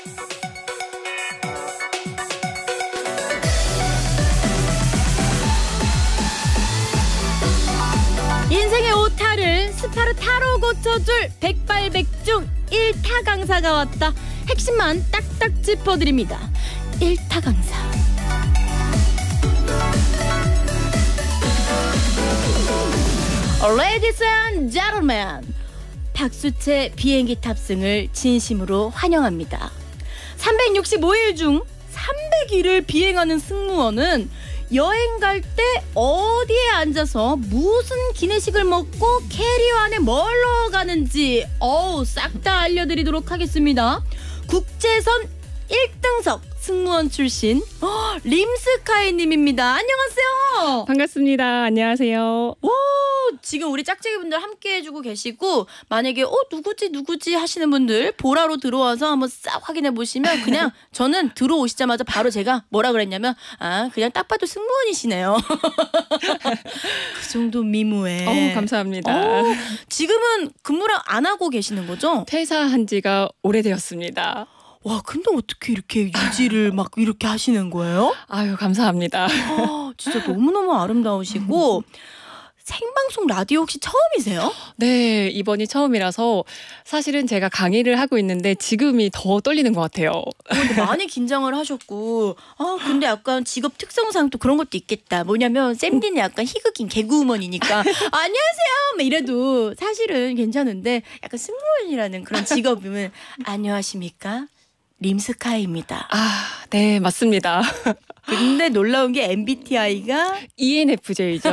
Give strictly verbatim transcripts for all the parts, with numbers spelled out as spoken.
인생의 오타를 스파르타로 고쳐줄 백발백중 일 타 강사가 왔다. 핵심만 딱딱 짚어드립니다. 일 타 강사. Ladies and gentlemen, 박수채 비행기 탑승을 진심으로 환영합니다. 삼백육십오 일 중 삼백 일을 비행하는 승무원은 여행 갈 때 어디에 앉아서 무슨 기내식을 먹고 캐리어 안에 뭘 넣어가는지 어우 싹 다 알려드리도록 하겠습니다. 국제선 일 등석 승무원 출신 어, 림스카이님입니다. 안녕하세요. 반갑습니다. 안녕하세요. 오, 지금 우리 짝짝이분들 함께 해주고 계시고 만약에 어 누구지 누구지 하시는 분들 보라로 들어와서 한번 싹 확인해 보시면 그냥 저는 들어오시자마자 바로 제가 뭐라 그랬냐면 아 그냥 딱 봐도 승무원이시네요. 그 정도 미모에. 어, 감사합니다. 어, 지금은 근무를 안 하고 계시는 거죠? 퇴사한 지가 오래되었습니다. 와 근데 어떻게 이렇게 유지를 막 이렇게 하시는 거예요? 아유 감사합니다. 아, 진짜 너무너무 아름다우시고 생방송 라디오 혹시 처음이세요? 네, 이번이 처음이라서 사실은 제가 강의를 하고 있는데 지금이 더 떨리는 것 같아요. 근데 많이 긴장을 하셨고 아 근데 약간 직업 특성상 또 그런 것도 있겠다. 뭐냐면 샘디는 약간 희극인 개그우먼이니까 안녕하세요 막 이래도 사실은 괜찮은데 약간 승무원이라는 그런 직업이면 안녕하십니까? 림스카이입니다. 아, 네, 맞습니다. 근데 놀라운 게 엠비티아이가 이엔에프제이죠.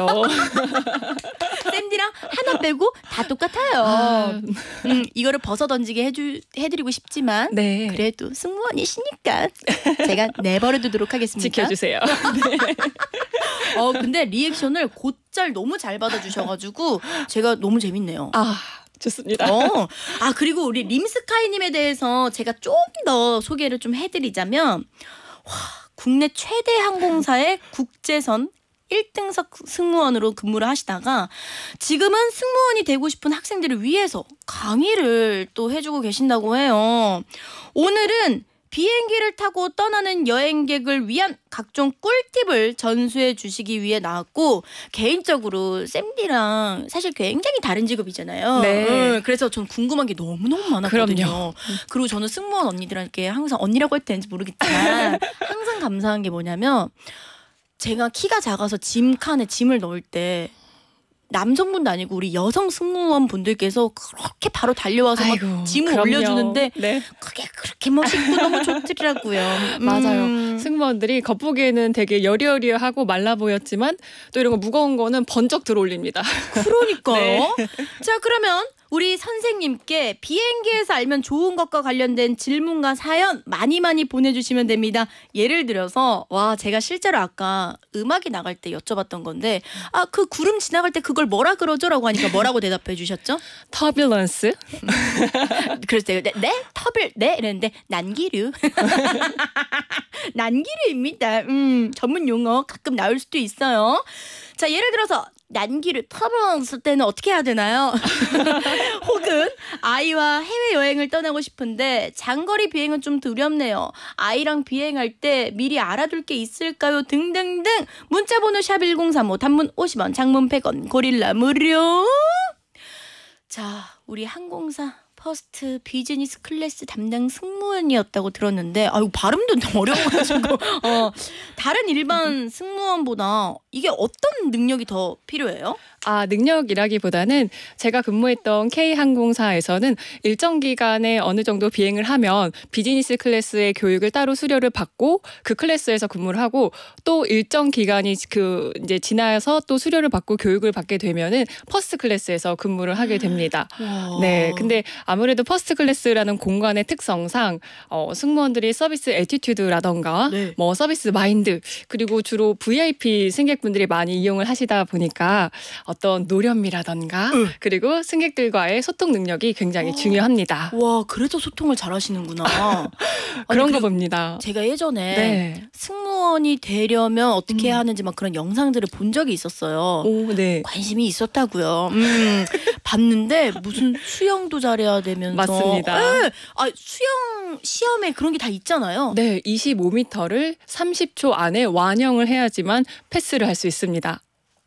샘디랑 하나 빼고 다 똑같아요. 아, 음, 이거를 벗어던지게 해주, 해드리고 싶지만 네. 그래도 승무원이시니까 제가 내버려두도록 하겠습니다. 지켜주세요. 네. 어 근데 리액션을 곧잘 너무 잘 받아주셔가지고 제가 너무 재밌네요. 아, 좋습니다. 어, 아 그리고 우리 림스카이님에 대해서 제가 좀 더 소개를 좀 해드리자면 와, 국내 최대 항공사의 국제선 일 등석 승무원으로 근무를 하시다가 지금은 승무원이 되고 싶은 학생들을 위해서 강의를 또 해주고 계신다고 해요. 오늘은 비행기를 타고 떠나는 여행객을 위한 각종 꿀팁을 전수해 주시기 위해 나왔고 개인적으로 샘디랑 사실 굉장히 다른 직업이잖아요. 네. 음, 그래서 전 궁금한 게 너무너무 많았거든요. 그럼요. 그리고 저는 승무원 언니들한테 항상 언니라고 해도 되는지 모르겠지만 항상 감사한 게 뭐냐면 제가 키가 작아서 짐 칸에 짐을 넣을 때 남성분도 아니고 우리 여성 승무원 분들께서 그렇게 바로 달려와서 아이고, 막 짐을 그럼요. 올려주는데 네. 그게 그렇게 멋있고 너무 좋더라고요. 음. 맞아요. 승무원들이 겉보기에는 되게 여리여리하고 말라 보였지만 또 이런 거 무거운 거는 번쩍 들어올립니다. 그러니까요. 네. 자 그러면 우리 선생님께 비행기에서 알면 좋은 것과 관련된 질문과 사연 많이 많이 보내주시면 됩니다. 예를 들어서 와 제가 실제로 아까 음악이 나갈 때 여쭤봤던 건데 아 그 구름 지나갈 때 그걸 뭐라 그러죠? 라고 하니까 뭐라고 대답해 주셨죠? 터뷸런스. 그래서 제가 네? 네? 터빌? 네? 이랬는데 난기류. 난기류입니다. 음, 전문 용어 가끔 나올 수도 있어요. 자 예를 들어서 난기류 터블런스 때는 어떻게 해야 되나요? 혹은 아이와 해외여행을 떠나고 싶은데 장거리 비행은 좀 두렵네요. 아이랑 비행할 때 미리 알아둘 게 있을까요? 등등등 문자번호 샵 일공삼오 단문 오십 원 장문 백 원 고릴라 무료. 자 우리 항공사 퍼스트 비즈니스 클래스 담당 승무원이었다고 들었는데 아유 발음도 너무 어려워가지고 어, 다른 일반 승무원보다 이게 어떤 능력이 더 필요해요? 아, 능력이라기보다는 제가 근무했던 K항공사에서는 일정 기간에 어느 정도 비행을 하면 비즈니스 클래스의 교육을 따로 수료를 받고 그 클래스에서 근무를 하고 또 일정 기간이 그 이제 지나서 또 수료를 받고 교육을 받게 되면은 퍼스트 클래스에서 근무를 하게 됩니다. 와. 네, 근데 아무래도 퍼스트 클래스라는 공간의 특성상 어, 승무원들이 서비스 애티튜드라던가 네. 뭐 서비스 마인드 그리고 주로 브이아이피 승객분들이 많이 이용을 하시다 보니까 어, 어떤 노련미라던가 응. 그리고 승객들과의 소통 능력이 굉장히 중요합니다. 와, 그래서 소통을 잘하시는구나. 그런 아니, 거 그- 봅니다. 제가 예전에 네. 승무원이 되려면 어떻게 음. 해야 하는지 막 그런 영상들을 본 적이 있었어요. 오, 네. 관심이 있었다고요. 음, 봤는데 무슨 수영도 잘해야 되면서 맞습니다. 예. 아, 수영 시험에 그런 게 다 있잖아요. 네, 이십오 미터를 삼십 초 안에 완영을 해야지만 패스를 할 수 있습니다.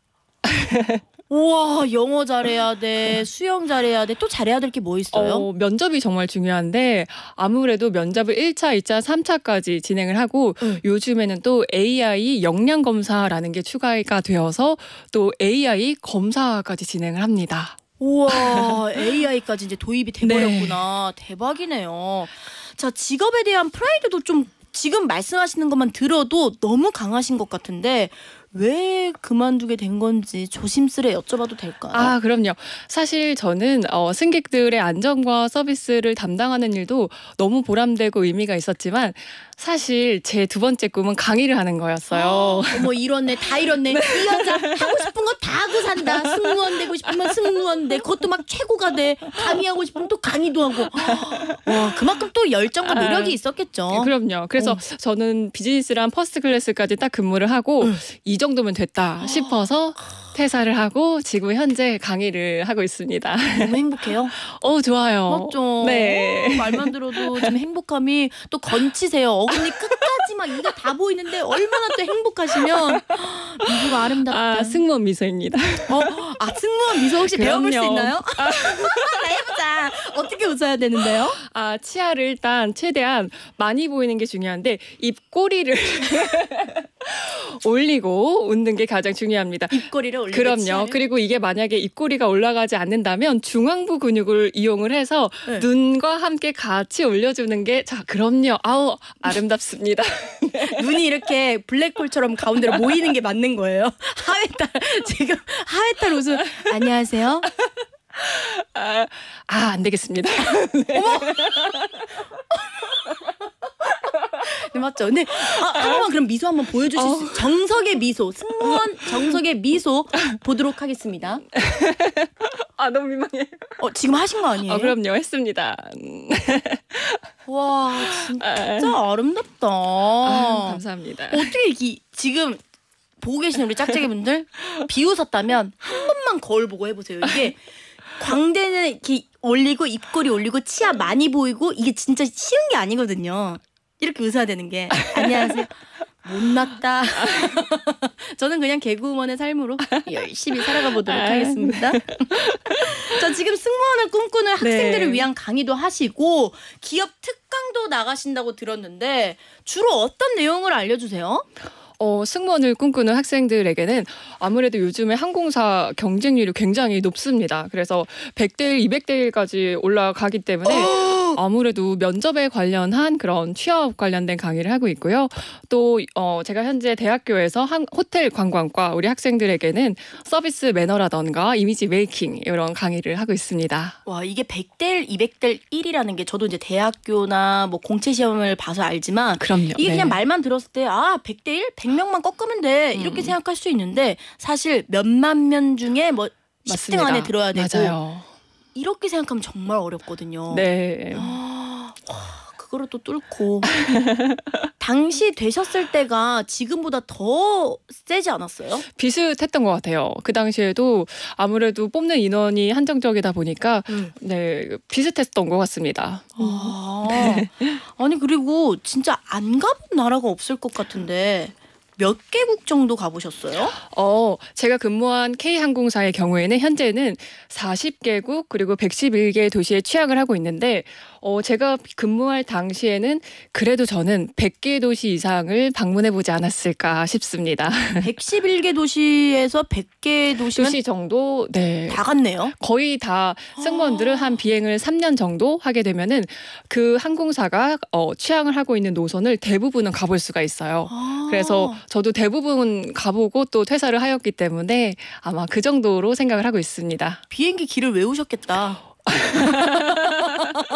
우와, 영어 잘해야 돼, 수영 잘해야 돼, 또 잘해야 될 게 뭐 있어요? 어, 면접이 정말 중요한데 아무래도 면접을 일 차, 이 차, 삼 차까지 진행을 하고 응. 요즘에는 또 에이아이 역량 검사라는 게 추가가 되어서 또 에이아이 검사까지 진행을 합니다. 우와, 에이아이까지 이제 도입이 돼버렸구나. 대박이네요. 자, 직업에 대한 프라이드도 좀 지금 말씀하시는 것만 들어도 너무 강하신 것 같은데 왜 그만두게 된 건지 조심스레 여쭤봐도 될까요? 아, 그럼요. 사실 저는 어, 승객들의 안전과 서비스를 담당하는 일도 너무 보람되고 의미가 있었지만 사실 제 두 번째 꿈은 강의를 하는 거였어요. 어머, 이렇네, 다 이렇네. 이 여자 하고 싶은 거 다 하고 산다. 승무원 되고 싶으면 승무원 돼. 그것도 막 최고가 돼. 강의하고 싶으면 또 강의도 하고. 와, 그만큼 또 열정과 노력이 아, 있었겠죠. 그럼요. 그래서 어. 저는 비즈니스랑 퍼스트 클래스까지 딱 근무를 하고 응. 이 정도면 됐다 싶어서 퇴사를 하고 지금 현재 강의를 하고 있습니다. 너무 행복해요. 어, 좋아요. 맞죠? 네. 어, 말만 들어도 지금 행복함이 또 건치세요. 어금니 끝까지 막 이가 다 보이는데 얼마나 또 행복하시면 미소가 아름답다. 아, 승무원 미소입니다. 어, 아, 승무원 미소 혹시 배워볼 수 그럼요. 있나요? 나 해보자. 어떻게 웃어야 되는데요? 아, 치아를 일단 최대한 많이 보이는 게 중요한데 입꼬리를 올리고 웃는 게 가장 중요합니다. 입꼬리를 올리고 그럼요. 치아를. 그리고 이게 만약에 입꼬리가 올라가지 않는다면 중앙부 근육을 이용을 해서 네. 눈과 함께 같이 올려주는 게 자, 그럼요. 아우, 아름답습니다. 눈이 이렇게 블랙홀처럼 가운데로 모이는 게 맞는 거예요. 하회탈 지금 하회탈 웃음. 안녕하세요. 아, 아, 안 되겠습니다. 네, 맞죠? 근데 아, 한 번만 그럼 미소 한번 보여주실 수 있어요? 정석의 미소, 승무원 정석의 미소 보도록 하겠습니다. 아, 너무 민망해. 어, 지금 하신 거 아니에요? 아, 그럼요. 했습니다. 음. 와, 진짜 아, 아름답다. 아, 감사합니다. 어떻게 이, 지금 보고 계시는 우리 짝짝이분들 비웃었다면 한 번만 거울 보고 해보세요. 이게 광대는 이렇게 올리고 입꼬리 올리고 치아 많이 보이고 이게 진짜 쉬운 게 아니거든요. 이렇게 웃어야 되는 게. 안녕하세요. 못났다. 저는 그냥 개그우먼의 삶으로 열심히 살아가 보도록 아. 하겠습니다. 자, 지금 승무원을 꿈꾸는 학생들을 네. 위한 강의도 하시고 기업 특강도 나가신다고 들었는데 주로 어떤 내용을 알려주세요? 어, 승무원을 꿈꾸는 학생들에게는 아무래도 요즘에 항공사 경쟁률이 굉장히 높습니다. 그래서 백 대 일, 이백 대 일까지 올라가기 때문에 아무래도 면접에 관련한 그런 취업 관련된 강의를 하고 있고요. 또 어, 제가 현재 대학교에서 한, 호텔 관광과 우리 학생들에게는 서비스 매너라던가 이미지 메이킹 이런 강의를 하고 있습니다. 와, 이게 백 대 일, 이백 대 일이라는 게 저도 이제 대학교나 뭐 공채 시험을 봐서 알지만 그럼요. 이게 네. 그냥 말만 들었을 때 아, 백 대 일, 백 명만 꺾으면 돼. 이렇게 음. 생각할 수 있는데 사실 몇만 명 중에 뭐 십 등 맞습니다. 안에 들어야 되고 맞아요. 이렇게 생각하면 정말 어렵거든요. 네. 아, 와, 그거를 또 뚫고 당시 되셨을 때가 지금보다 더 세지 않았어요? 비슷했던 것 같아요. 그 당시에도 아무래도 뽑는 인원이 한정적이다 보니까 음. 네, 비슷했던 것 같습니다. 아, 아니 그리고 진짜 안 가본 나라가 없을 것 같은데 몇 개국 정도 가보셨어요? 어, 제가 근무한 K항공사의 경우에는 현재는 사십 개국 그리고 백십일 개 도시에 취항을 하고 있는데 어, 제가 근무할 당시에는 그래도 저는 백 개 도시 이상을 방문해보지 않았을까 싶습니다. 백십일 개 도시에서 백 개 도시면 도시 정도 네. 다 갔네요. 거의 다 승무원들은 한 비행을 삼 년 정도 하게 되면은 그 항공사가 어, 취항을 하고 있는 노선을 대부분은 가볼 수가 있어요. 아. 그래서 저도 대부분 가보고 또 퇴사를 하였기 때문에 아마 그 정도로 생각을 하고 있습니다. 비행기 길을 외우셨겠다. 아,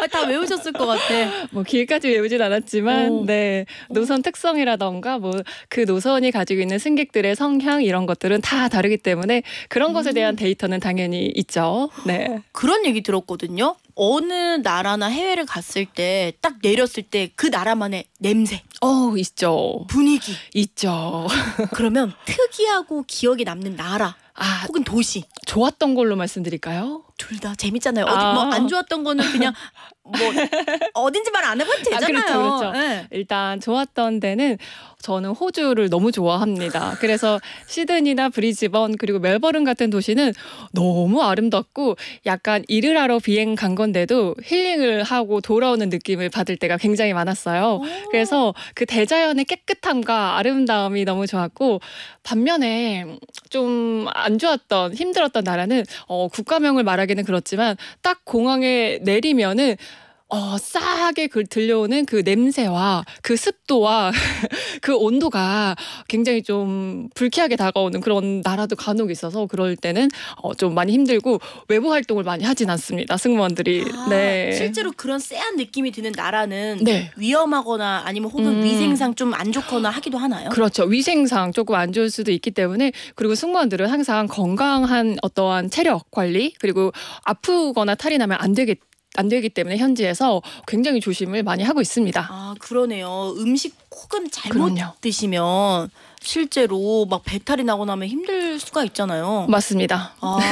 다 외우셨을 것 같아. 뭐 길까지 외우진 않았지만 오. 네 노선 특성이라던가 뭐 그 노선이 가지고 있는 승객들의 성향 이런 것들은 다 다르기 때문에 그런 것에 대한 데이터는 당연히 있죠. 네. 그런 얘기 들었거든요. 어느 나라나 해외를 갔을 때 딱 내렸을 때 그 나라만의 냄새, 어 있죠. 분위기. 있죠. 그러면 특이하고 기억에 남는 나라 아 혹은 도시. 좋았던 걸로 말씀드릴까요? 둘 다 재밌잖아요. 어디 아. 뭐 안 좋았던 거는 그냥 뭐 어딘지 말 안 해봐도 아, 되잖아요. 그렇죠, 그렇죠. 네. 일단 좋았던 데는 저는 호주를 너무 좋아합니다. 그래서 시드니나 브리즈번 그리고 멜버른 같은 도시는 너무 아름답고 약간 일을 하러 비행 간 건데도 힐링을 하고 돌아오는 느낌을 받을 때가 굉장히 많았어요. 그래서 그 대자연의 깨끗함과 아름다움이 너무 좋았고 반면에 좀 안 좋았던 힘들었던 나라는 어, 국가명을 말하기는 그렇지만 딱 공항에 내리면은 어, 싸하게 그 들려오는 그 냄새와 그 습도와 그 온도가 굉장히 좀 불쾌하게 다가오는 그런 나라도 간혹 있어서 그럴 때는 어, 좀 많이 힘들고 외부 활동을 많이 하진 않습니다. 승무원들이. 아, 네. 실제로 그런 쎄한 느낌이 드는 나라는 네. 위험하거나 아니면 혹은 음. 위생상 좀 안 좋거나 하기도 하나요? 그렇죠. 위생상 조금 안 좋을 수도 있기 때문에 그리고 승무원들은 항상 건강한 어떠한 체력 관리 그리고 아프거나 탈이 나면 안 되겠 안 되기 때문에 현지에서 굉장히 조심을 많이 하고 있습니다. 아 그러네요. 음식 혹은 잘못 그럼요. 드시면 실제로 막 배탈이 나거나 하면 힘들 수가 있잖아요. 맞습니다.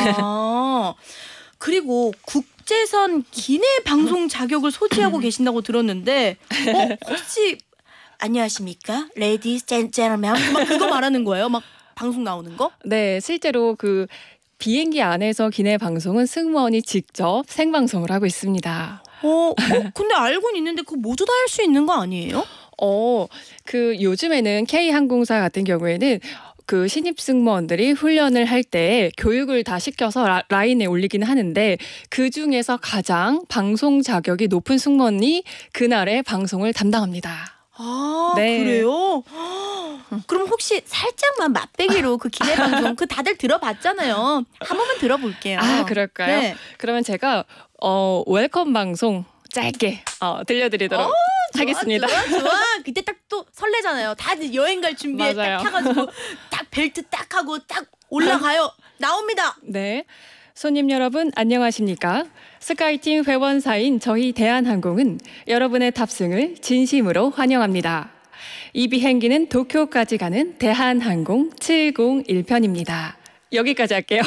아 그리고 국제선 기내 방송 자격을 소지하고 계신다고 들었는데 어 혹시 안녕하십니까? Ladies and gentlemen 막 그거 말하는 거예요? 막 방송 나오는 거? 네, 실제로 그 비행기 안에서 기내 방송은 승무원이 직접 생방송을 하고 있습니다. 어, 어 근데 알고는 있는데 그거 모두 다 할 수 있는 거 아니에요? 어, 그 요즘에는 K항공사 같은 경우에는 그 신입 승무원들이 훈련을 할 때 교육을 다 시켜서 라, 라인에 올리긴 하는데 그 중에서 가장 방송 자격이 높은 승무원이 그날의 방송을 담당합니다. 아 네. 그래요? 그럼 혹시 살짝만 맛배기로 그 기내 방송 그 다들 들어봤잖아요. 한 번만 들어볼게요. 아, 그럴까요? 네. 그러면 제가 어, 웰컴 방송 짧게 어, 들려드리도록 어, 하겠습니다. 좋아, 좋아, 좋아. 그때 딱 또 설레잖아요. 다들 여행 갈 준비에 맞아요. 딱 타가지고 딱 벨트 딱 하고 딱 올라가요. 나옵니다. 네. 손님 여러분 안녕하십니까? 스카이팀 회원사인 저희 대한항공은 여러분의 탑승을 진심으로 환영합니다. 이 비행기는 도쿄까지 가는 대한항공 칠공일 편입니다. 여기까지 할게요.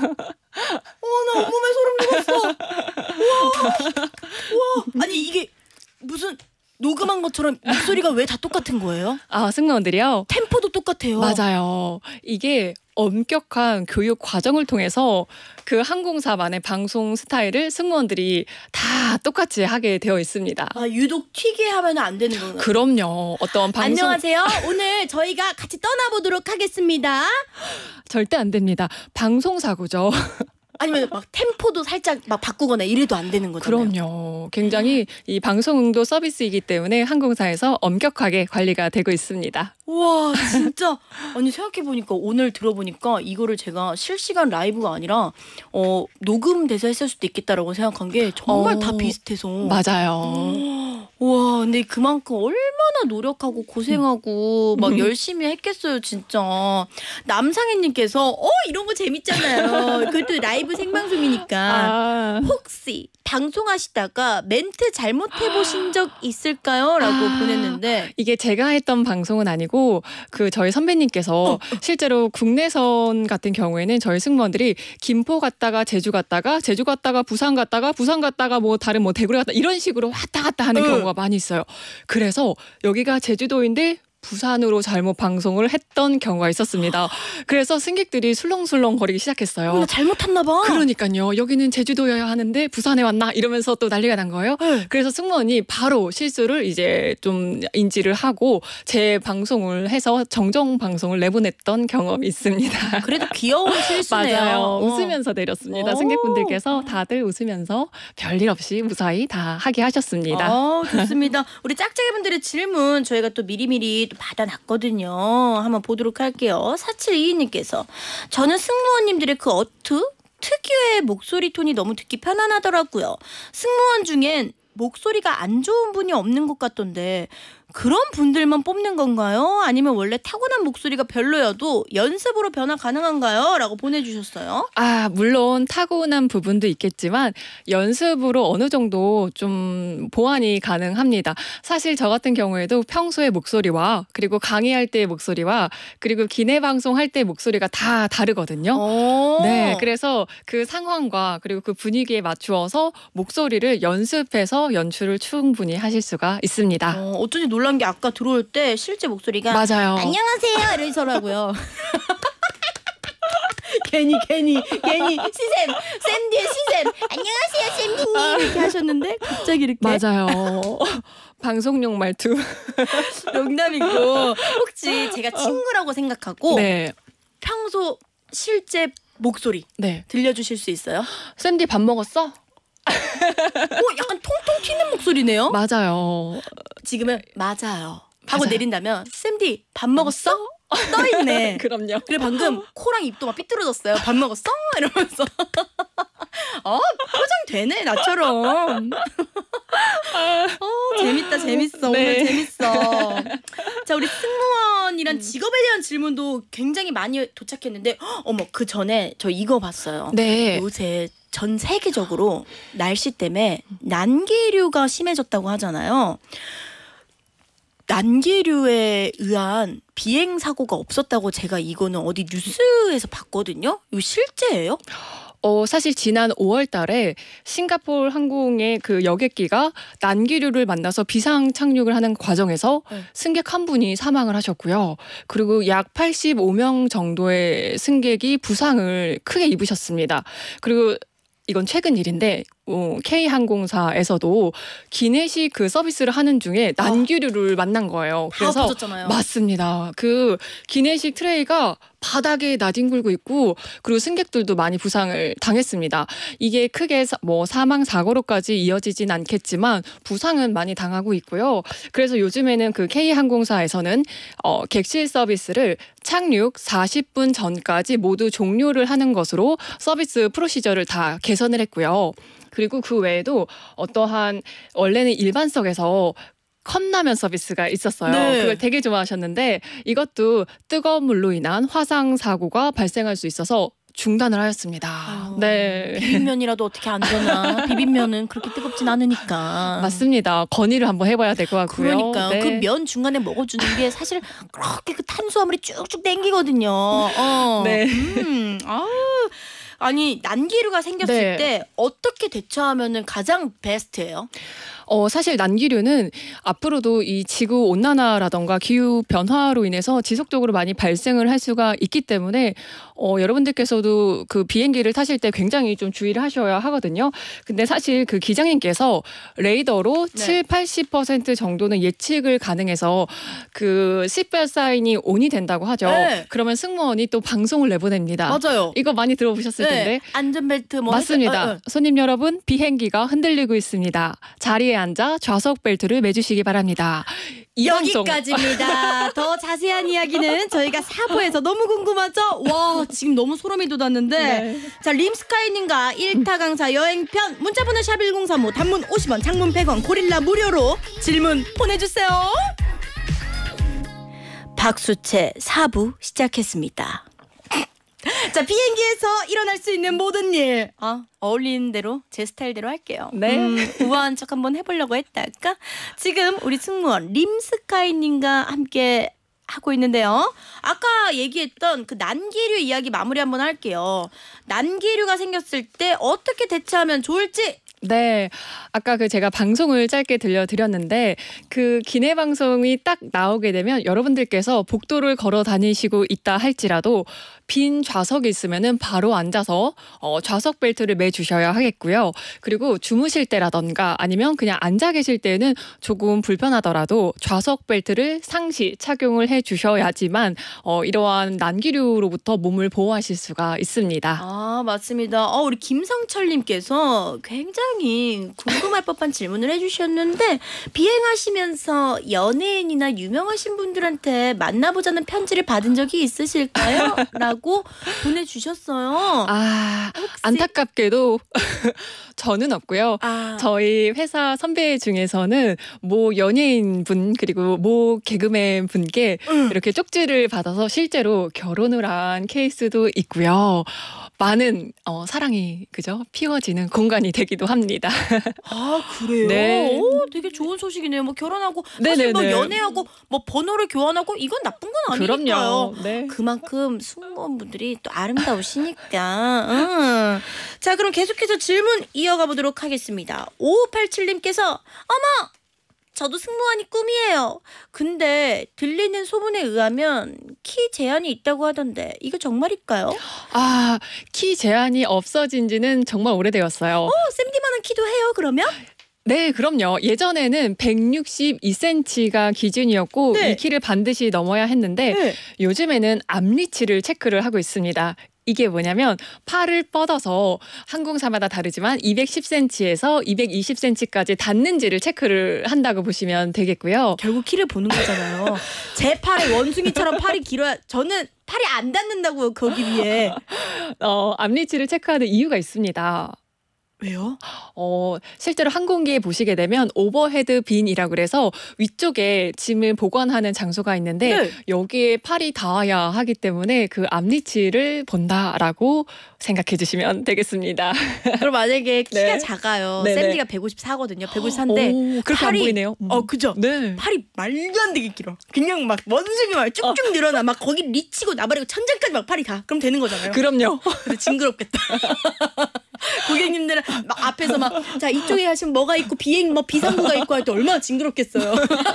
어, 나 온몸에 소름 돋았어. 우와, 우와. 아니 이게 무슨 녹음한 것처럼 목소리가 왜 다 똑같은 거예요? 아, 승무원들이요? 템포도 똑같아요. 맞아요. 이게 엄격한 교육 과정을 통해서 그 항공사만의 방송 스타일을 승무원들이 다 똑같이 하게 되어 있습니다. 아, 유독 튀게 하면 안 되는 거예요. 그럼요. 어떤 방송 안녕하세요. 오늘 저희가 같이 떠나보도록 하겠습니다. 절대 안 됩니다. 방송 사고죠. 아니면 막 템포도 살짝 막 바꾸거나 이래도 안 되는 거잖아요. 그럼요. 굉장히 이 방송응도 서비스이기 때문에 항공사에서 엄격하게 관리가 되고 있습니다. 우와 진짜 아니 생각해보니까 오늘 들어보니까 이거를 제가 실시간 라이브가 아니라 어, 녹음돼서 했을 수도 있겠다라고 생각한 게 정말 어, 다 비슷해서 맞아요. 와 근데 그만큼 얼마나 노력하고 고생하고 막 음. 열심히 했겠어요 진짜. 남상현님께서 어 이런 거 재밌잖아요. 그것도 라이브 생방송이니까 아, 혹시 방송하시다가 멘트 잘못해보신 적 있을까요? 라고 아. 보냈는데 이게 제가 했던 방송은 아니고 그 저희 선배님께서 실제로 국내선 같은 경우에는 저희 승무원들이 김포 갔다가 제주 갔다가 제주 갔다가 부산 갔다가 부산 갔다가 뭐 다른 뭐 대구를 갔다 이런 식으로 왔다 갔다 하는 응. 경우가 많이 있어요. 그래서 여기가 제주도인데 부산으로 잘못 방송을 했던 경우가 있었습니다. 그래서 승객들이 술렁술렁 거리기 시작했어요. 어, 나 잘못 탔나 봐. 그러니까요. 여기는 제주도여야 하는데 부산에 왔나 이러면서 또 난리가 난 거예요. 네. 그래서 승무원이 바로 실수를 이제 좀 인지를 하고 재방송을 해서 정정 방송을 내보냈던 경험이 있습니다. 그래도 귀여운 실수네요. 맞아요. 어. 웃으면서 내렸습니다. 오. 승객분들께서 다들 웃으면서 별일 없이 무사히 다 하게 하셨습니다. 어, 좋습니다. 우리 짝짝이분들의 질문 저희가 또 미리미리 또 받아놨거든요. 한번 보도록 할게요. 사칠이이님께서 저는 승무원님들의 그 어투? 특유의 목소리 톤이 너무 듣기 편안하더라고요. 승무원 중엔 목소리가 안 좋은 분이 없는 것 같던데 그런 분들만 뽑는 건가요? 아니면 원래 타고난 목소리가 별로여도 연습으로 변화 가능한가요? 라고 보내주셨어요. 아, 물론 타고난 부분도 있겠지만 연습으로 어느 정도 좀 보완이 가능합니다. 사실 저 같은 경우에도 평소의 목소리와 그리고 강의할 때의 목소리와 그리고 기내 방송할 때의 목소리가 다 다르거든요. 네, 그래서 그 상황과 그리고 그 분위기에 맞추어서 목소리를 연습해서 연출을 충분히 하실 수가 있습니다. 어, 어쩐지 놀란 게 아까 들어올 때 실제 목소리가 맞아요. 안녕하세요 이러더라고요. 괜히 괜히 괜히 시샘 샌디의 시샘 안녕하세요 샌디님 이렇게 하셨는데 갑자기 이렇게 맞아요. 방송용 말투. 농담이고 혹시 제가 친구라고 생각하고 네. 평소 실제 목소리 네. 들려주실 수 있어요? 샌디 밥 먹었어? 오, 약간 통통 튀는 목소리네요. 맞아요. 지금은 맞아요 하고 맞아요. 내린다면 샌디 밥 먹었어? 떠있네. 그럼요. 그래 방금 코랑 입도 막 삐뚤어졌어요. 밥 먹었어? 이러면서. 어 표정 되네 나처럼. 어 재밌다 재밌어. 네. 오늘 재밌어. 자 우리 승무원이란 직업에 대한 질문도 굉장히 많이 도착했는데 어머 그 전에 저 이거 봤어요. 네. 요새 전 세계적으로 날씨 때문에 난기류가 심해졌다고 하잖아요. 난기류에 의한 비행 사고가 없었다고 제가 이거는 어디 뉴스에서 봤거든요. 이거 실제예요? 어, 사실 지난 오월 달에 싱가포르 항공의 그 여객기가 난기류를 만나서 비상 착륙을 하는 과정에서 네. 승객 한 분이 사망을 하셨고요. 그리고 약 팔십오 명 정도의 승객이 부상을 크게 입으셨습니다. 그리고 이건 최근 일인데 어, K항공사에서도 기내식 그 서비스를 하는 중에 난기류를 아, 만난 거예요. 그래서 터졌잖아요. 맞습니다. 그 기내식 트레이가 바닥에 나뒹굴고 있고 그리고 승객들도 많이 부상을 당했습니다. 이게 크게 사, 뭐 사망 사고로까지 이어지진 않겠지만 부상은 많이 당하고 있고요. 그래서 요즘에는 그 K항공사에서는 어, 객실 서비스를 착륙 사십 분 전까지 모두 종료를 하는 것으로 서비스 프로시저를 다 개선을 했고요. 그리고 그 외에도 어떠한 원래는 일반석에서 컵라면 서비스가 있었어요. 네. 그걸 되게 좋아하셨는데 이것도 뜨거운 물로 인한 화상 사고가 발생할 수 있어서 중단을 하였습니다. 아유, 네. 비빔면이라도 어떻게 안 되나. 비빔면은 그렇게 뜨겁진 않으니까. 맞습니다. 건의를 한번 해봐야 될 것 같고요. 그러니까요. 네. 그 면 중간에 먹어주는 게 사실 그렇게 그 탄수화물이 쭉쭉 땡기거든요. 어. 네. 음, 아우. 아니 난기류가 생겼을 네. 때 어떻게 대처하면은 가장 베스트예요? 어, 사실 난기류는 앞으로도 이 지구 온난화라던가 기후 변화로 인해서 지속적으로 많이 발생을 할 수가 있기 때문에 어, 여러분들께서도 그 비행기를 타실 때 굉장히 좀 주의를 하셔야 하거든요. 근데 사실 그 기장님께서 레이더로 네. 칠, 팔십 퍼센트 정도는 예측을 가능해서 그 시트벨트 사인이 온이 된다고 하죠. 네. 그러면 승무원이 또 방송을 내보냅니다. 맞아요. 이거 많이 들어보셨을 텐데. 네. 안전벨트 뭐 맞습니다. 했... 어, 어. 손님 여러분, 비행기가 흔들리고 있습니다. 자리에 앉아 좌석 벨트를 매주시기 바랍니다. 이 여기까지입니다. 더 자세한 이야기는 저희가 사 부에서 너무 궁금하죠? 와 지금 너무 소름이 돋았는데 네. 자 림스카이님과 일타 강사 여행편 문자번호 샵 일공삼오 단문 오십 원 장문 백 원 고릴라 무료로 질문 보내주세요. 박수채 사 부 시작했습니다. 자 비행기에서 일어날 수 있는 모든 일 아, 어울리는 대로 제 스타일대로 할게요. 네. 음, 우아한 척 한번 해보려고 했다가 지금 우리 승무원 림스카이님과 함께 하고 있는데요. 아까 얘기했던 그 난기류 이야기 마무리 한번 할게요. 난기류가 생겼을 때 어떻게 대처하면 좋을지. 네, 아까 그 제가 방송을 짧게 들려드렸는데 그 기내 방송이 딱 나오게 되면 여러분들께서 복도를 걸어 다니시고 있다 할지라도 빈 좌석이 있으면은 바로 앉아서 어, 좌석 벨트를 매주셔야 하겠고요. 그리고 주무실 때라던가 아니면 그냥 앉아 계실 때는 조금 불편하더라도 좌석 벨트를 상시 착용을 해주셔야지만 어, 이러한 난기류로부터 몸을 보호하실 수가 있습니다. 아 맞습니다. 어, 우리 김성철님께서 굉장히 굉장히 궁금할 법한 질문을 해주셨는데 비행하시면서 연예인이나 유명하신 분들한테 만나보자는 편지를 받은 적이 있으실까요? 라고 보내주셨어요. 아, 혹시... 안타깝게도 저는 없고요. 아. 저희 회사 선배 중에서는 모 연예인 분 그리고 모 개그맨 분께 음. 이렇게 쪽지를 받아서 실제로 결혼을 한 케이스도 있고요. 많은 어, 사랑이 그죠 피워지는 공간이 되기도 합니다. 아 그래요? 네. 오, 되게 좋은 소식이네요. 뭐 결혼하고 사실 뭐 연애하고 뭐 번호를 교환하고 이건 나쁜 건 아니니까요. 그럼요. 네. 그만큼 승무원분들이 또 아름다우시니까. 음. 자 그럼 계속해서 질문 이어가 보도록 하겠습니다. 오오팔칠님께서 어머! 저도 승무원이 꿈이에요. 근데 들리는 소문에 의하면 키 제한이 있다고 하던데 이거 정말일까요? 아, 키 제한이 없어진 지는 정말 오래되었어요. 어, 쌤디만한 키도 해요 그러면? 네, 그럼요. 예전에는 백육십이 센티미터가 기준이었고 네. 이 키를 반드시 넘어야 했는데 네. 요즘에는 앞리치를 체크를 하고 있습니다. 이게 뭐냐면 팔을 뻗어서 항공사마다 다르지만 이백십 센티미터에서 이백이십 센티미터까지 닿는지를 체크를 한다고 보시면 되겠고요. 결국 키를 보는 거잖아요. 제 팔에 원숭이처럼 팔이 길어야 저는 팔이 안 닿는다고요. 거기 위에. 어, 앞리치를 체크하는 이유가 있습니다. 왜요? 어, 실제로 항공기에 보시게 되면 오버헤드 빈이라고 그래서 위쪽에 짐을 보관하는 장소가 있는데 네. 여기에 팔이 닿아야 하기 때문에 그 앞리치를 본다라고 생각해 주시면 되겠습니다. 그럼 만약에 키가 네. 작아요. 네네. 샌디가 백오십사거든요. 백오십사인데 오, 그렇게 팔이 안 보이네요. 음. 어 그죠? 네. 팔이 말도 안 되게 길어. 그냥 막 원숭이 말 쭉쭉 늘어나. 막 거기 리치고 나발이고 천장까지 막 팔이 가. 그럼 되는 거잖아요. 그럼요. 근데 징그럽겠다. 고객님들은 막 앞에서 막 자 이쪽에 하시면 뭐가 있고 비행 뭐 비상구가 있고 할 때 얼마나 징그럽겠어요.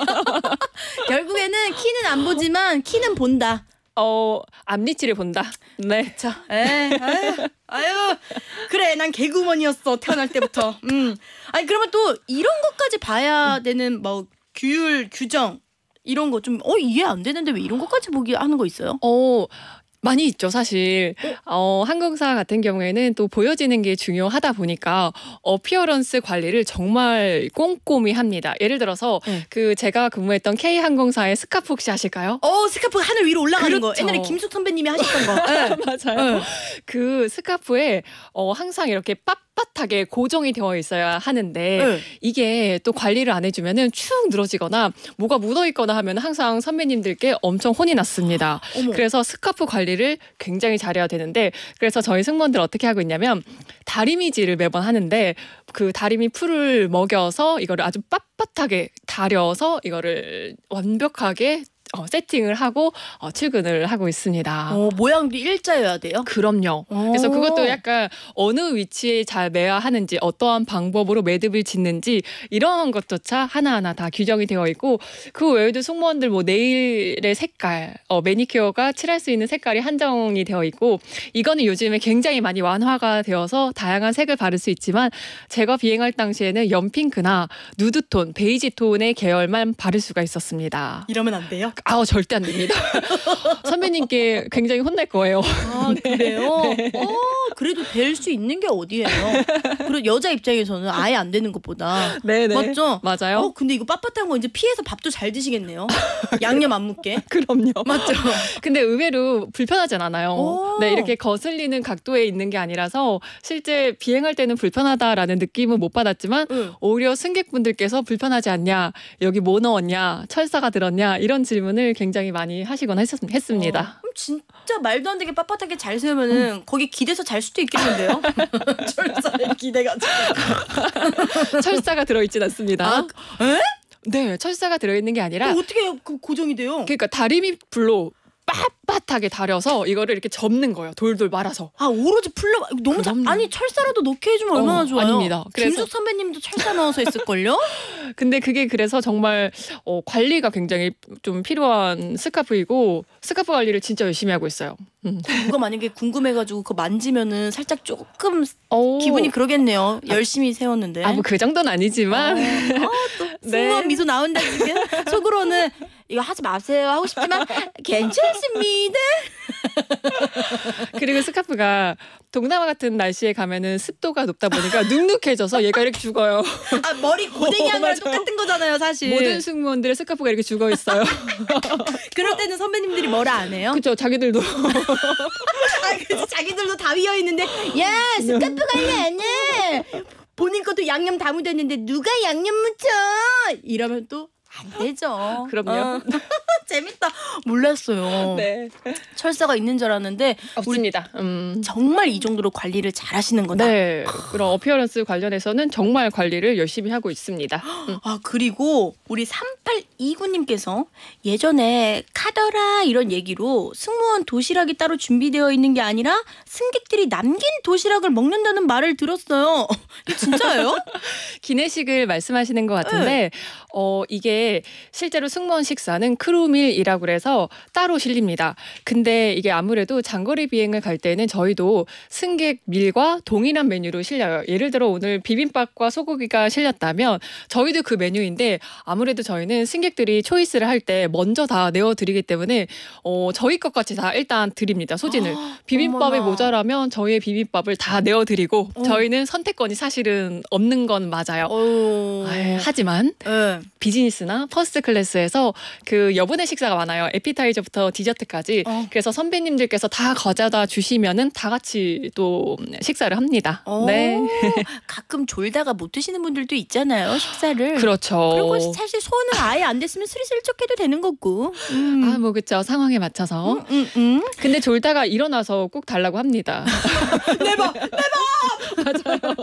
결국에는 키는 안 보지만 키는 본다. 어, 앞리치를 본다. 네. 자, 에, 아유, 아유, 그래, 난 개그우먼이었어 태어날 때부터. 음, 아니 그러면 또 이런 것까지 봐야 되는 뭐 규율 규정 이런 거 좀 어 이해 안 되는데 왜 이런 것까지 보기 하는 거 있어요? 어. 많이 있죠, 사실. 어, 항공사 같은 경우에는 또 보여지는 게 중요하다 보니까 어피어런스 관리를 정말 꼼꼼히 합니다. 예를 들어서 네. 그 제가 근무했던 K항공사의 스카프 혹시 아실까요? 어, 스카프 하늘 위로 올라가는 그렇죠. 거. 옛날에 김숙 선배님이 하셨던 거. 네. 맞아요. 네. 그 스카프에 어, 항상 이렇게 빳빳하게 고정이 되어 있어야 하는데 네. 이게 또 관리를 안 해주면은 축 늘어지거나 뭐가 묻어 있거나 하면 항상 선배님들께 엄청 혼이 났습니다. 어머. 그래서 스카프 관리를 굉장히 잘해야 되는데 그래서 저희 승무원들 어떻게 하고 있냐면 다리미질을 매번 하는데 그 다리미 풀을 먹여서 이거를 아주 빳빳하게 다려서 이거를 완벽하게 어, 세팅을 하고 어, 출근을 하고 있습니다. 어, 모양도 일자여야 돼요? 그럼요. 그래서 그것도 약간 어느 위치에 잘 매야 하는지 어떠한 방법으로 매듭을 짓는지 이런 것조차 하나하나 다 규정이 되어 있고 그 외에도 승무원들 뭐 네일의 색깔, 어, 매니큐어가 칠할 수 있는 색깔이 한정이 되어 있고 이거는 요즘에 굉장히 많이 완화가 되어서 다양한 색을 바를 수 있지만 제가 비행할 당시에는 연핑크나 누드톤, 베이지톤의 계열만 바를 수가 있었습니다. 이러면 안 돼요? 아우 절대 안 됩니다. 선배님께 굉장히 혼날 거예요. 아 네. 그래요? 어, 그래도 될 수 있는 게 어디예요? 그리고 여자 입장에서는 아예 안 되는 것보다 네네. 맞죠? 맞아요. 어 근데 이거 빳빳한 거 이제 피해서 밥도 잘 드시겠네요. 양념 안 묻게. 그럼요. 맞죠? 근데 의외로 불편하진 않아요. 오. 네, 이렇게 거슬리는 각도에 있는 게 아니라서 실제 비행할 때는 불편하다라는 느낌은 못 받았지만 응. 오히려 승객분들께서 불편하지 않냐, 여기 뭐 넣었냐, 철사가 들었냐 이런 질문을 굉장히 많이 하시곤 했, 했습니다. 어, 그럼 진짜 말도 안 되게 빳빳하게 잘 세우면은 음. 거기 기대서 잘 수도 있겠는데요? 철사에 기대가지고. 철사가 들어있진 않습니다. 아, 에? 네, 철사가 들어있는 게 아니라 어떻게 그 고정이 돼요? 그러니까 다리미 불로 빳빳하게 다려서 이거를 이렇게 접는 거예요. 돌돌 말아서. 아 오로지 풀러 너무 자, 아니 철사라도 넣게 해주면 얼마나 어, 좋아요. 아닙니다. 그래서 김숙 선배님도 철사 넣어서 했을걸요? 근데 그게 그래서 정말 어, 관리가 굉장히 좀 필요한 스카프이고 스카프 관리를 진짜 열심히 하고 있어요. 음. 누가 만약에 궁금해가지고 그거 만지면은 살짝 조금 오. 기분이 그러겠네요. 열심히 세웠는데. 아, 뭐 그 정도는 아니지만. 어, 아, 또 승무원 네. 미소 나온다 지금. 속으로 속으로는 이거 하지 마세요 하고 싶지만 괜찮습니다. 그리고 스카프가 동남아 같은 날씨에 가면은 습도가 높다 보니까 눅눅해져서 얘가 이렇게 죽어요. 아 머리 고데기하는 어, 똑같은 거잖아요, 사실. 모든 승무원들의 스카프가 이렇게 죽어 있어요. 그럴 때는 선배님들이 뭐라 안 해요? 그렇죠. 자기들도. 아, 그치, 자기들도 다 위어 있는데 야 스카프 관리 안 해. 본인 것도 양념 다 묻었는데 누가 양념 묻혀? 이러면 또 안 되죠. 그럼요. 어. 재밌다. 몰랐어요. 네. 철사가 있는 줄 알았는데 없습니다. 음. 정말 이 정도로 관리를 잘 하시는 거다. 네. 그런 어피어런스 관련해서는 정말 관리를 열심히 하고 있습니다. 음. 아 그리고 우리 삼팔이구님께서 예전에 카더라 이런 얘기로 승무원 도시락이 따로 준비되어 있는 게 아니라 승객들이 남긴 도시락을 먹는다는 말을 들었어요. 이게 진짜예요? 기내식을 말씀하시는 것 같은데 네. 어 이게 실제로 승무원 식사는 크루밀이라고 그래서 따로 실립니다. 근데 이게 아무래도 장거리 비행을 갈 때는 저희도 승객 밀과 동일한 메뉴로 실려요. 예를 들어 오늘 비빔밥과 소고기가 실렸다면 저희도 그 메뉴인데 아무래도 저희는 승객들이 초이스를 할 때 먼저 다 내어드리기 때문에 어 저희 것같이 다 일단 드립니다. 소진을. 아, 비빔밥이 어머나. 모자라면 저희의 비빔밥을 다 내어드리고 어. 저희는 선택권이 사실은 없는 건 맞아요. 어... 아유, 하지만 네. 비즈니스나 퍼스트 클래스에서 그 여분의 식사가 많아요. 에피타이저부터 디저트까지. 어. 그래서 선배님들께서 다 가져다 주시면은 다 같이 또 식사를 합니다. 어, 네. 가끔 졸다가 못 드시는 분들도 있잖아요, 식사를. 그렇죠. 그리고 사실 소원을 아예 안 됐으면 스리슬쩍 해도 되는 거고. 음. 아, 뭐 그렇죠. 상황에 맞춰서. 음, 음, 음. 근데 졸다가 일어나서 꼭 달라고 합니다. 내봐, 내봐. 맞아요.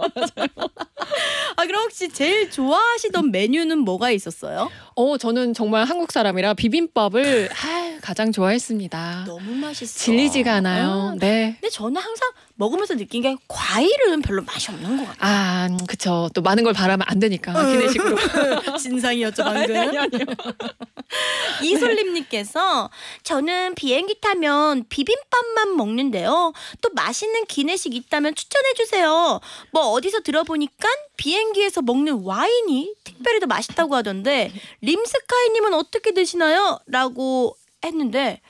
아 그럼 혹시 제일 좋아하시던 메뉴는 뭐가 있었어요? 어, 저는 정말 한국 사람이라 비빔밥을 아, 가장 좋아했습니다. 너무 맛있어. 질리지가 않아요. 아, 네. 근데 저는 항상 먹으면서 느낀 게 과일은 별로 맛이 없는 것 같아요. 아, 음, 그쵸. 또 많은 걸 바라면 안 되니까 기내식으로. 진상이었죠 방금. 아니, 아니, 아니요. 이솔림님께서 저는 비행기 타면 비빔밥만 먹는데요. 또 맛있는 기내식 있다면 추천해주세요. 뭐 어디서 들어보니까 비행기에서 먹는 와인이 특별히 더 맛있다고 하던데 림스카이님은 어떻게 드시나요? 라고 했는데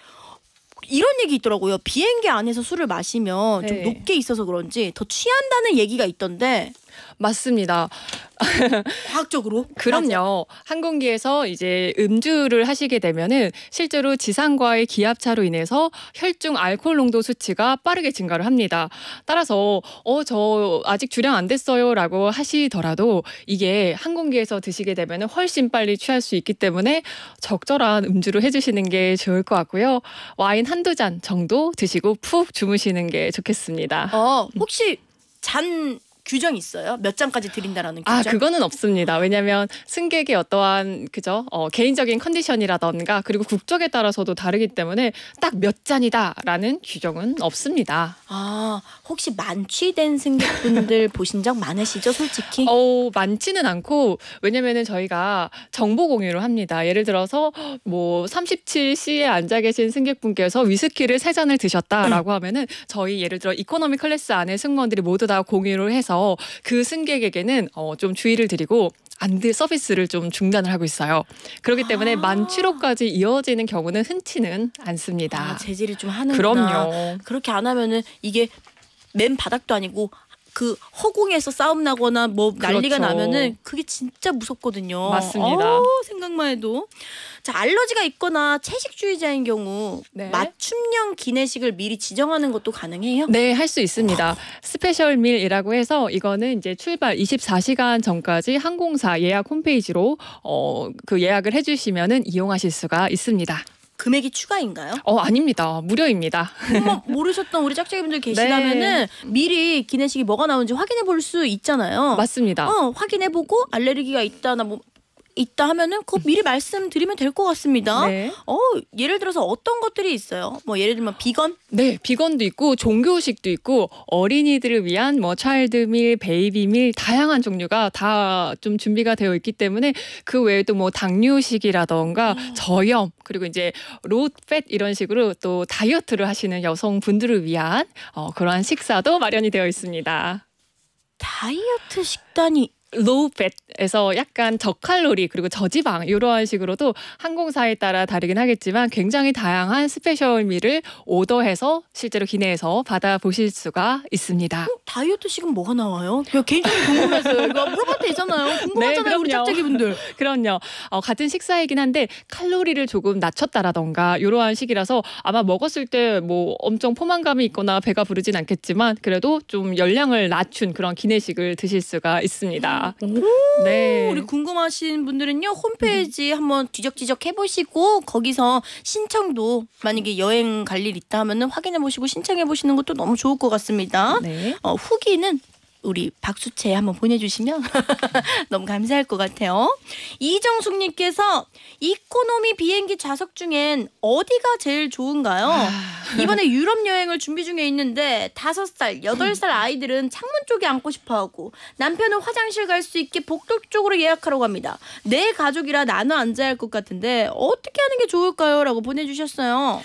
이런 얘기 있더라고요. 비행기 안에서 술을 마시면 좀 네. 높게 있어서 그런지 더 취한다는 얘기가 있던데 맞습니다. 과학적으로? 그럼요. 항공기에서 이제 음주를 하시게 되면은 실제로 지상과의 기압차로 인해서 혈중 알코올 농도 수치가 빠르게 증가를 합니다. 따라서 어, 저 아직 주량 안 됐어요라고 하시더라도 이게 항공기에서 드시게 되면은 훨씬 빨리 취할 수 있기 때문에 적절한 음주를 해주시는 게 좋을 것 같고요. 와인 한두 잔 정도 드시고 푹 주무시는 게 좋겠습니다. 어, 혹시 잔 규정 있어요? 몇 잔까지 드린다라는 규정? 아, 그거는 없습니다. 왜냐하면 승객의 어떠한 그죠 어, 개인적인 컨디션이라던가 그리고 국적에 따라서도 다르기 때문에 딱 몇 잔이다라는 규정은 없습니다. 아, 혹시 만취된 승객분들 보신 적 많으시죠, 솔직히? 어, 많지는 않고 왜냐면은 저희가 정보 공유를 합니다. 예를 들어서 뭐 삼십칠 씨에 앉아 계신 승객분께서 위스키를 세 잔을 드셨다라고 음. 하면은 저희 예를 들어 이코노미 클래스 안에 승무원들이 모두 다 공유를 해서 그 승객에게는 어, 좀 주의를 드리고 안드 서비스를 좀 중단을 하고 있어요. 그렇기 때문에 아. 만취로까지 이어지는 경우는 흔치는 않습니다. 아, 제지를 좀 하는구나. 그럼요. 그렇게 안 하면은 이게 맨 바닥도 아니고 그 허공에서 싸움 나거나 뭐 난리가 그렇죠. 나면은 그게 진짜 무섭거든요. 맞습니다. 어, 생각만 해도. 자, 알러지가 있거나 채식주의자인 경우 네. 맞춤형 기내식을 미리 지정하는 것도 가능해요? 네, 할 수 있습니다. 스페셜 밀이라고 해서 이거는 이제 출발 이십사 시간 전까지 항공사 예약 홈페이지로 어, 그 예약을 해주시면은 이용하실 수가 있습니다. 금액이 추가인가요? 어, 아닙니다. 무료입니다. 어머, 모르셨던 우리 짝짝이분들 계시다면은 네. 미리 기내식이 뭐가 나오는지 확인해 볼 수 있잖아요. 맞습니다. 어, 확인해 보고 알레르기가 있다나 뭐 있다 하면은 그거 미리 말씀드리면 될 것 같습니다. 네. 어, 예를 들어서 어떤 것들이 있어요? 뭐 예를 들면 비건? 네, 비건도 있고 종교식도 있고 어린이들을 위한 뭐 차일드밀, 베이비밀 다양한 종류가 다 좀 준비가 되어 있기 때문에 그 외에도 뭐 당뇨식이라던가 음. 저염 그리고 이제 로우팻 이런 식으로 또 다이어트를 하시는 여성분들을 위한 어, 그러한 식사도 마련이 되어 있습니다. 다이어트 식단이 로우 팻에서 약간 저칼로리 그리고 저지방 이러한 식으로도 항공사에 따라 다르긴 하겠지만 굉장히 다양한 스페셜미를 오더해서 실제로 기내에서 받아보실 수가 있습니다. 어, 다이어트식은 뭐가 나와요? 제가 개인적으로 궁금해서요. 이거 물어볼 때 있잖아요. 궁금하잖아요. 네, 우리 그럼요. 짝짝이분들. 그럼요. 어, 같은 식사이긴 한데 칼로리를 조금 낮췄다라던가 이러한 식이라서 아마 먹었을 때 뭐 엄청 포만감이 있거나 배가 부르진 않겠지만 그래도 좀 열량을 낮춘 그런 기내식을 드실 수가 있습니다. 오, 네. 우리 궁금하신 분들은요 홈페이지 한번 뒤적뒤적 해보시고 거기서 신청도 만약에 여행 갈 일 있다 하면은 확인해 보시고 신청해 보시는 것도 너무 좋을 것 같습니다. 네. 어, 후기는 우리 박수채 한번 보내주시면 너무 감사할 것 같아요. 이정숙님께서 이코노미 비행기 좌석 중엔 어디가 제일 좋은가요? 이번에 유럽 여행을 준비 중에 있는데 다섯 살, 여덟 살 아이들은 창문 쪽에 앉고 싶어하고 남편은 화장실 갈 수 있게 복도 쪽으로 예약하라고 합니다. 내 가족이라 나눠 앉아야 할 것 같은데 어떻게 하는 게 좋을까요? 라고 보내주셨어요.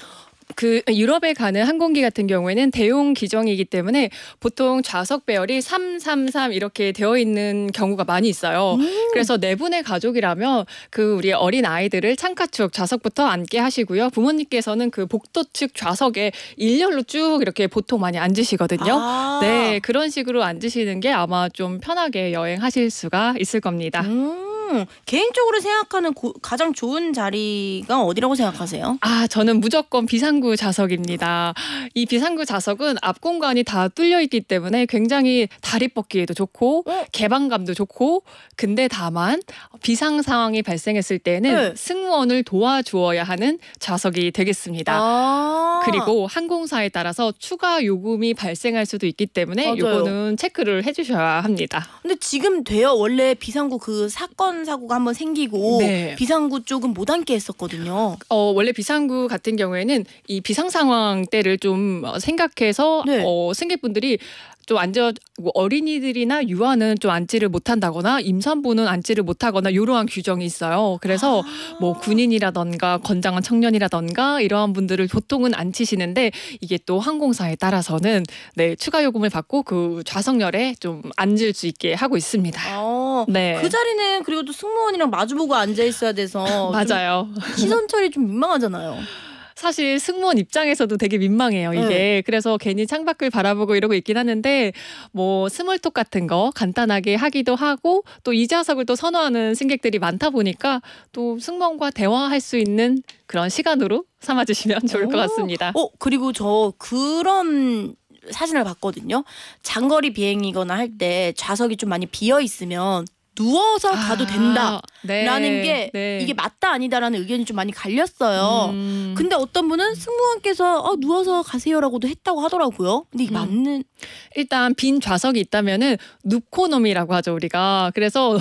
그 유럽에 가는 항공기 같은 경우에는 대용 기종이기 때문에 보통 좌석 배열이 삼 삼 삼 이렇게 되어 있는 경우가 많이 있어요. 음. 그래서 네 분의 가족이라면 그 우리 어린 아이들을 창가 쪽 좌석부터 앉게 하시고요. 부모님께서는 그 복도 측 좌석에 일렬로 쭉 이렇게 보통 많이 앉으시거든요. 아. 네, 그런 식으로 앉으시는 게 아마 좀 편하게 여행하실 수가 있을 겁니다. 음. 개인적으로 생각하는 고, 가장 좋은 자리가 어디라고 생각하세요? 아, 저는 무조건 비상구 좌석입니다. 이 비상구 좌석은 앞 공간이 다 뚫려 있기 때문에 굉장히 다리 뻗기에도 좋고 어? 개방감도 좋고 근데 다만 비상 상황이 발생했을 때는 네. 승무원을 도와주어야 하는 좌석이 되겠습니다. 아. 그리고 항공사에 따라서 추가 요금이 발생할 수도 있기 때문에 맞아요. 요거는 체크를 해주셔야 합니다. 근데 지금 돼요. 원래 비상구 그 사건 사고가 한번 생기고 네. 비상구 쪽은 못 앉게 했었거든요. 어, 원래 비상구 같은 경우에는 이 비상 상황 때를 좀 생각해서 네. 어, 승객분들이 좀 앉아 뭐 어린이들이나 유아는 좀 앉지를 못한다거나 임산부는 앉지를 못하거나 이러한 규정이 있어요. 그래서 아. 뭐 군인이라던가 건장한 청년이라던가 이러한 분들을 보통은 앉히시는데 이게 또 항공사에 따라서는 네, 추가 요금을 받고 그 좌석열에 좀 앉을 수 있게 하고 있습니다. 아, 네. 그 자리는 그리고 또 승무원이랑 마주보고 앉아 있어야 돼서 맞아요. 좀 시선 처리 좀 민망하잖아요. 사실 승무원 입장에서도 되게 민망해요, 이게. 네. 그래서 괜히 창밖을 바라보고 이러고 있긴 하는데 뭐 스몰톡 같은 거 간단하게 하기도 하고 또 이 좌석을 또 선호하는 승객들이 많다 보니까 또 승무원과 대화할 수 있는 그런 시간으로 삼아주시면 좋을 것 오. 같습니다. 어, 그리고 저 그런 사진을 봤거든요. 장거리 비행이거나 할 때 좌석이 좀 많이 비어 있으면 누워서 가도 된다. 네. 라는 게 네. 이게 맞다 아니다라는 의견이 좀 많이 갈렸어요. 음. 근데 어떤 분은 승무원께서 어, 누워서 가세요라고도 했다고 하더라고요. 근데 이게 음. 맞는 일단 빈 좌석이 있다면은 누코놈이라고 하죠, 우리가. 그래서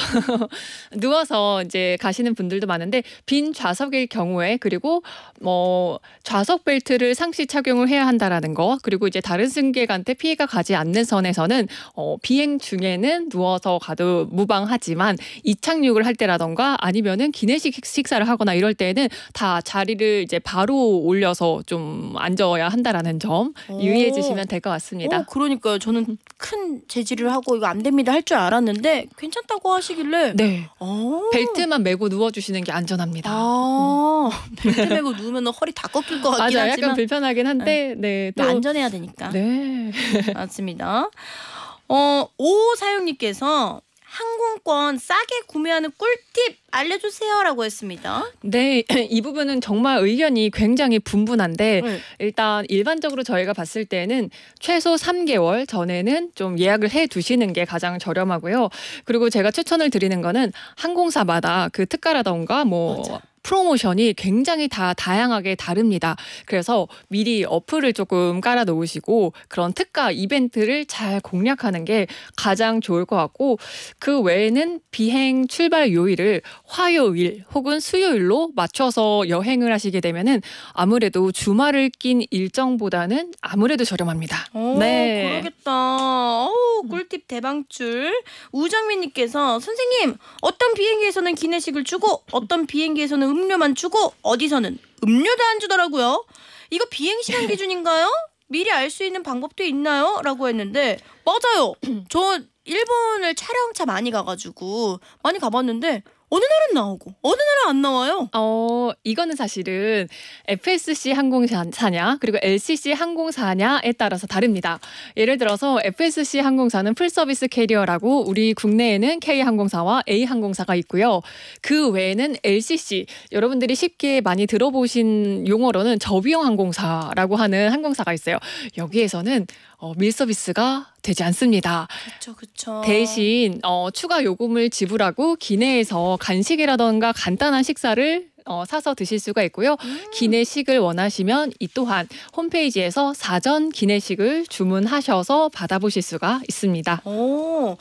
누워서 이제 가시는 분들도 많은데 빈 좌석일 경우에 그리고 뭐 좌석 벨트를 상시 착용을 해야 한다라는 거 그리고 이제 다른 승객한테 피해가 가지 않는 선에서는 어, 비행 중에는 누워서 가도 무방하지만 이착륙을 할 때라던가 아니면은 기내식 식사를 하거나 이럴 때는 다 자리를 이제 바로 올려서 좀 앉아야 한다라는 점 유의해 주시면 될 것 같습니다. 어, 그러니까요. 저는 큰 재질을 하고 이거 안 됩니다 할 줄 알았는데 괜찮다고 하시길래 네. 어. 벨트만 메고 누워주시는 게 안전합니다. 아, 벨트 메고 누우면 허리 다 꺾일 것 같긴 맞아요. 하지만 약간 불편하긴 한데 네. 또 또 안전해야 되니까. 네. 맞습니다. 어, 오사육님께서 항공권 싸게 구매하는 꿀팁 알려주세요라고 했습니다. 네, 이 부분은 정말 의견이 굉장히 분분한데 네. 일단 일반적으로 저희가 봤을 때는 최소 삼 개월 전에는 좀 예약을 해 두시는 게 가장 저렴하고요. 그리고 제가 추천을 드리는 거는 항공사마다 그 특가라던가 뭐 맞아. 프로모션이 굉장히 다 다양하게 다릅니다. 그래서 미리 어플을 조금 깔아 놓으시고 그런 특가 이벤트를 잘 공략하는 게 가장 좋을 것 같고 그 외에는 비행 출발 요일을 화요일 혹은 수요일로 맞춰서 여행을 하시게 되면은 아무래도 주말을 낀 일정보다는 아무래도 저렴합니다. 오, 그러겠다. 어우, 꿀팁 대방출. 우정민님께서 선생님 어떤 비행기에서는 기내식을 주고 어떤 비행기에서는 음료만 주고 어디서는 음료도 안 주더라고요. 이거 비행 시간 기준인가요? 미리 알 수 있는 방법도 있나요? 라고 했는데 맞아요. 저 일본을 촬영차 많이 가가지고 많이 가봤는데 어느 날은 나오고 어느 날은 안 나와요. 어, 이거는 사실은 에프에스씨 항공사냐 그리고 엘씨씨 항공사냐에 따라서 다릅니다. 예를 들어서 에프에스씨 항공사는 풀서비스 캐리어라고 우리 국내에는 K항공사와 A항공사가 있고요. 그 외에는 엘씨씨, 여러분들이 쉽게 많이 들어보신 용어로는 저비용 항공사라고 하는 항공사가 있어요. 여기에서는 어, 밀 서비스가 되지 않습니다. 그렇죠, 그렇죠. 대신 어, 추가 요금을 지불하고 기내에서 간식이라던가 간단한 식사를 어, 사서 드실 수가 있고요. 음. 기내식을 원하시면 이 또한 홈페이지에서 사전 기내식을 주문하셔서 받아보실 수가 있습니다. 오,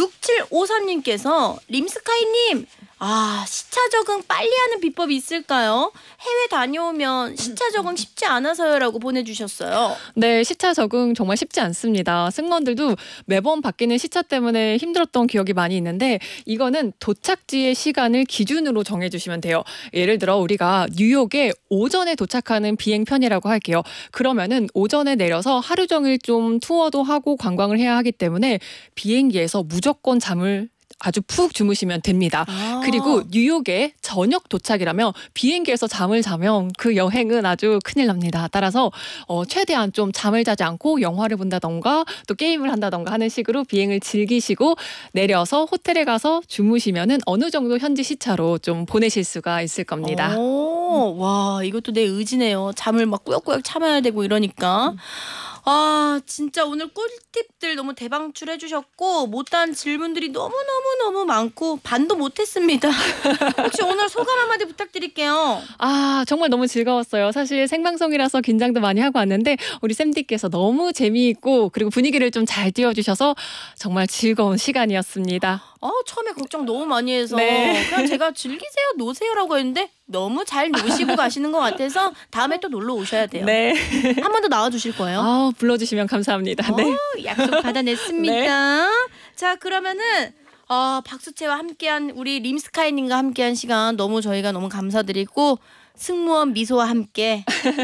육칠오삼님께서 림스카이님, 아, 시차 적응 빨리 하는 비법이 있을까요? 해외 다녀오면 시차 적응 쉽지 않아서요라고 보내주셨어요. 네, 시차 적응 정말 쉽지 않습니다. 승무원들도 매번 바뀌는 시차 때문에 힘들었던 기억이 많이 있는데 이거는 도착지의 시간을 기준으로 정해주시면 돼요. 예를 들어 우리가 뉴욕에 오전에 도착하는 비행편이라고 할게요. 그러면은 오전에 내려서 하루 종일 좀 투어도 하고 관광을 해야 하기 때문에 비행기에서 무조건 잠을 아주 푹 주무시면 됩니다. 아. 그리고 뉴욕에 저녁 도착이라면 비행기에서 잠을 자면 그 여행은 아주 큰일 납니다. 따라서 어, 최대한 좀 잠을 자지 않고 영화를 본다던가 또 게임을 한다던가 하는 식으로 비행을 즐기시고 내려서 호텔에 가서 주무시면은 어느 정도 현지 시차로 좀 보내실 수가 있을 겁니다. 오, 와, 이것도 내 의지네요. 잠을 막 꾸역꾸역 참아야 되고 이러니까. 음. 아, 진짜 오늘 꿀팁들 너무 대방출해 주셨고 못한 질문들이 너무너무너무 많고 반도 못했습니다. 혹시 오늘 소감 한마디 부탁드릴게요. 아, 정말 너무 즐거웠어요. 사실 생방송이라서 긴장도 많이 하고 왔는데 우리 쌤디께서 너무 재미있고 그리고 분위기를 좀 잘 띄워주셔서 정말 즐거운 시간이었습니다. 아, 처음에 걱정 너무 많이 해서 네. 그냥 제가 즐기세요, 노세요라고 했는데 너무 잘 노시고 가시는 것 같아서 다음에 또 놀러 오셔야 돼요. 네. 한 번 더 나와주실 거예요? 아, 불러주시면 감사합니다. 네. 어, 약속 받아냈습니다. 자, 그러면은 어, 박수채와 함께한 우리 림스카이님과 함께한 시간 너무 저희가 너무 감사드리고 승무원 미소와 함께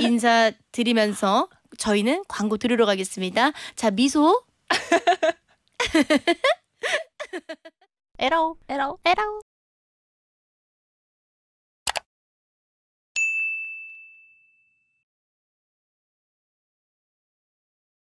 인사드리면서 저희는 광고 들으러 가겠습니다. 자, 미소. 에라오, 에라오, 에라오.